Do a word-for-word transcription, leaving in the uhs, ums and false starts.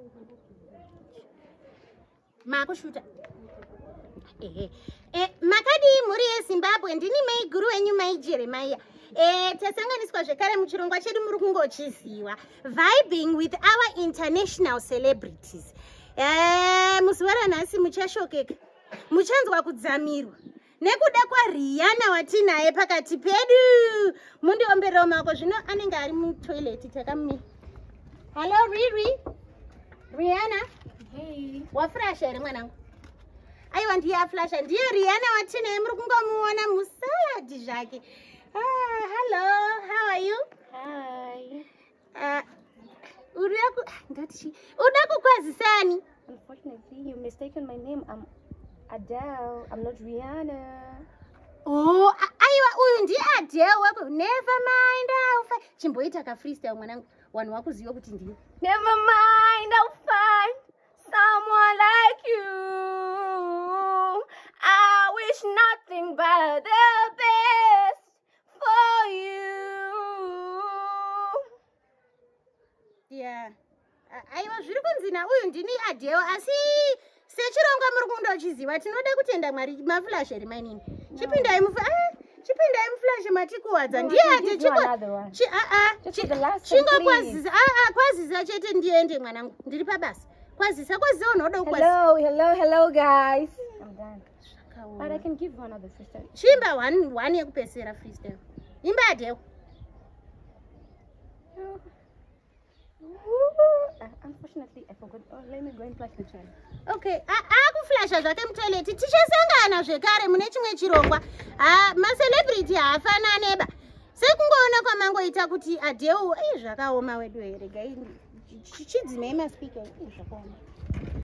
Makushuta. Eh, eh, makadi muri yeZimbabwe ndini mai guru wenyu mai Jeremaya. Eh, tasanganiswa zvekare muchirongwa chedu muri kungochiziwa. Vibing with our international celebrities. Eh, muzuva nhasi muchashokeka. Muchanzwa kudzamirwa. Nekuda kwaRihanna watinaye pakati pedu. Mundiomberewo mako zvino anenge ari mutoilet takamira. Hello Riri. Rihanna. Hey. Waflasha here mwanangu? Aiwa ndiye flasha. Ndiye Rihanna watinaye muri kungomuona musaladi zvake. Ah, hello. How are you? Hi. Uh, uri yaku ndati uda kukwazisani? Unfortunately, you mistaken my name. I'm Adele. I'm not Rihanna. Oh, aiwa uyu ndiye Adele wako. Never mind. I'll find. Chimboita ka freestyle mwanangu. Wanhu wakuziva kuti ndiye. Never mind. I'll find someone like you. I wish nothing but the best for you. Yeah. Aiwa zviri kunzina uyu ndini Adele asi sechirongwa muri kundochiziva tinoda kutenda Mwari maflasha rimanini. Chipindai mufa ah chipindai muflasha matikuwadza ndiye ate chikwa chi a a chingokwazisa a a kwazisa chete ndiende mwanangu ndiri pabasa kwazisa kwazisa unoda ukwazisa. Hello, hello, hello guys. I'm done. But I can give one other freestyle. Chimba one one yekupesera freestyle. Imba Adele. Uh, unfortunately, I forgot. Oh, let me go and flush the toilet. Okay, akuflasha zvake mutoilet. Tichasangana zvekare mune chimwe chirongwa. Ah, ma celebrity haafananeba. Sekungoona kwamangoita kuti Adele, eh zvakaoma wedu here. Gai chidzimei ma speaker, eh zvakaoma.